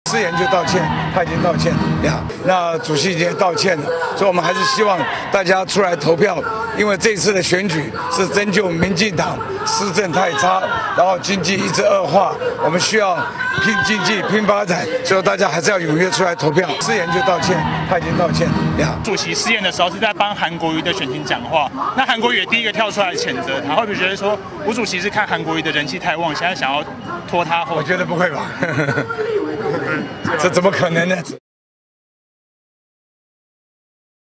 誓言就道歉，他已经道歉呀。那主席已经道歉了，所以我们还是希望大家出来投票，因为这次的选举是针就民进党施政太差，然后经济一直恶化，我们需要拼经济、拼发展，所以大家还是要踊跃出来投票。誓言就道歉，他已经道歉呀。 主席誓言的时候是在帮韩国瑜的选情讲话，那韩国瑜也第一个跳出来谴责他，会不会觉得说吴主席是看韩国瑜的人气太旺，现在想要拖他后？ 我觉得不会吧，这怎么可能呢？